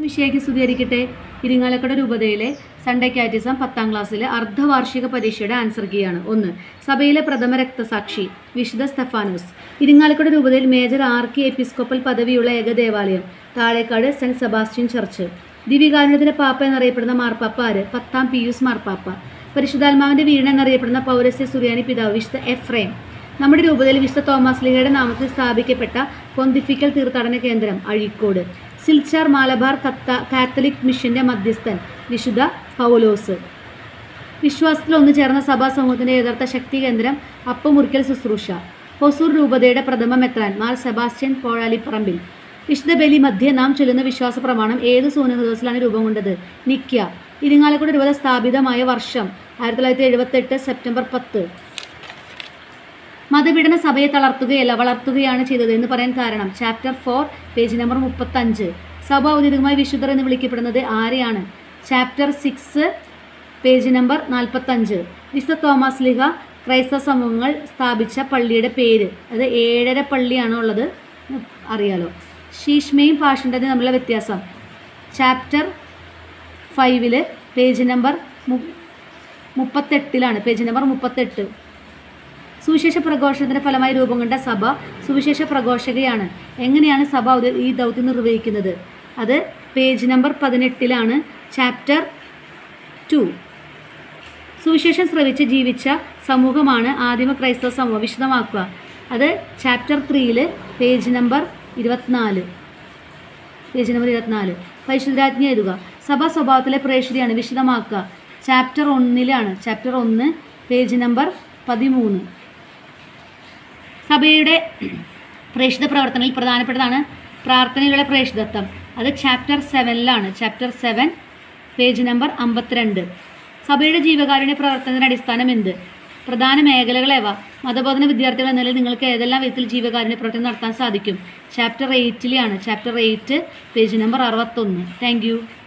വിഷയക്ക് സ്തുതിയായിരിക്കട്ടെ. ഇരിങ്ങാലക്കുട രൂപതയിലെ Sunday catechism 10ാം ക്ലാസ്സിലെ അർദ്ധവാർഷിക പരീക്ഷയുടെ ആൻസർ കീയാണ്. 1. സഭയിലെ പ്രഥമ രക്തസാക്ഷി വിശുദ്ധ സ്തെഫാനോസ്. ഇരിങ്ങാലക്കുട രൂപതയിൽ മേജർ ആർക്കി എപ്പിസ്കോപ്പൽ പദവിയുള്ള ഏക ദേവാലയം താഴേക്കാട് സെന്റ് സെബാസ്റ്റ്യൻ ചർച്ച്. ദിവികാരുണ്യത്തിന്റെ പാപ്പ എന്നറിയപ്പെടുന്ന മാർപ്പാപ്പ ആര്? 10ാം പിയൂസ് മാർപ്പാപ്പ. പരിശുദ്ധാത്മാവിന്റെ വീട് എന്നറിയപ്പെടുന്ന പൗരസ്ത്യ സുറിയാനി പിതാവ് വിശുദ്ധ എഫ്രേം. നമ്മുടെ രൂപതയിൽ വിശുദ്ധ തോമസ് ലീഗയുടെ നാമത്തിൽ സ്ഥാപിക്കപ്പെട്ട പൊന്തിഫിക്കൽ തീർത്ഥാടന കേന്ദ്രം അഴീക്കോട്. സിൽച്ചാർ മാലബാർ കാത്തലിക് മിഷന്റെ മധ്യസ്ഥൻ വിശുദ്ധ പൗലോസ്. വിശ്വാസത്തിൽ ഒന്നു ചേർന്ന സഭാ സമൂഹത്തിന്റെ യഥാർത്ഥ ശക്തി കേന്ദ്രം അപ്പമുറിക്കൽ ശുശ്രൂഷ. ഹൊസൂർ രൂപതയുടെ പ്രഥമ മെത്രാൻ മാർ സെബാസ്റ്റ്യൻ പോഴാലിപ്പറമ്പിൽ. വിശുദ്ധ ബലി മധ്യേ നാം ചൊല്ലുന്ന വിശ്വാസ പ്രമാണം ഏത് സൂനഹദോസിലാണ് രൂപം കൊണ്ടത്? നിക്യ. ഇരിങ്ങാലക്കുട രൂപത സ്ഥാപിതമായ വർഷം 1978 സെപ്റ്റംബർ 10. മതപീഡന സഭയെ തളർത്തുകയല്ല വളർത്തുകയാണ് ചെയ്തത് എന്ന് പറയാൻ കാരണം ചാപ്റ്റർ 4 പേജ് നമ്പർ 35. സഭ ഔദ്യോഗികമായി വിശുദ്ധർ എന്ന് വിളിക്കപ്പെടുന്നത് ആരെയാണ്? Chapter 6 page number 45. വിശുദ്ധ തോമസ് ലീഗ ക്രൈസ്തവ സമൂഹങ്ങൾ സ്ഥാപിച്ച പള്ളിയുടെ പേര് അത് 7 പള്ളിയാണോ ഉള്ളത് അറിയാലോ. ശീഷ്മയും പാഷണ്ടയും തമ്മിലുള്ള വ്യത്യാസം chapter 5 page number 38 page number 38. സുവിശേഷ പ്രഘോഷണത്തിന്റെ ഫലമായി രൂപം കൊണ്ട സഭ സുവിശേഷ പ്രഘോഷകയാണ്. എങ്ങനെയാണ് സഭ ഈ ദൗത്യം നിർവഹിക്കുന്നത്? അത് പേജ് നമ്പർ 18 ചാപ്റ്റർ 2. സുവിശേഷം ശ്രവിച്ച് ജീവിച്ച സമൂഹമാണ് ആദിമ ക്രൈസ്തവ സമൂഹം. വിശദമാക്കുക. അത് ചാപ്റ്റർ 3 പേജ് നമ്പർ 24. പരിശുദ്ധാജ്ഞ എഴുതുക. സഭാ സ്വഭാവത്തിലെ പ്രേക്ഷിതയാണ്. വിശദമാക്കുക. Chapter 1 chapter 1 page number 13. സഭയുടെ പ്രേക്ഷിത പ്രവർത്തനങ്ങളിൽ പ്രധാനപ്പെട്ടതാണ് പ്രാർത്ഥനയിലുള്ള പ്രേക്ഷിതത്വം. അത് ചാപ്റ്റർ 7 ചാപ്റ്റർ 7 പേജ് നമ്പർ 52. സഭയുടെ ജീവകാരുണ്യ പ്രവർത്തനത്തിന് അടിസ്ഥാനം എന്ത്? പ്രധാന മേഖലകളേവ? മതബോധന വിദ്യാർത്ഥികൾ എന്ന നിലയിൽ നിങ്ങൾക്ക് ഏതെല്ലാം വിധത്തിൽ ജീവകാരുണ്യ പ്രവർത്തനം നടത്താൻ സാധിക്കും? Chapter 8 chapter 8 page number 61. Thank U.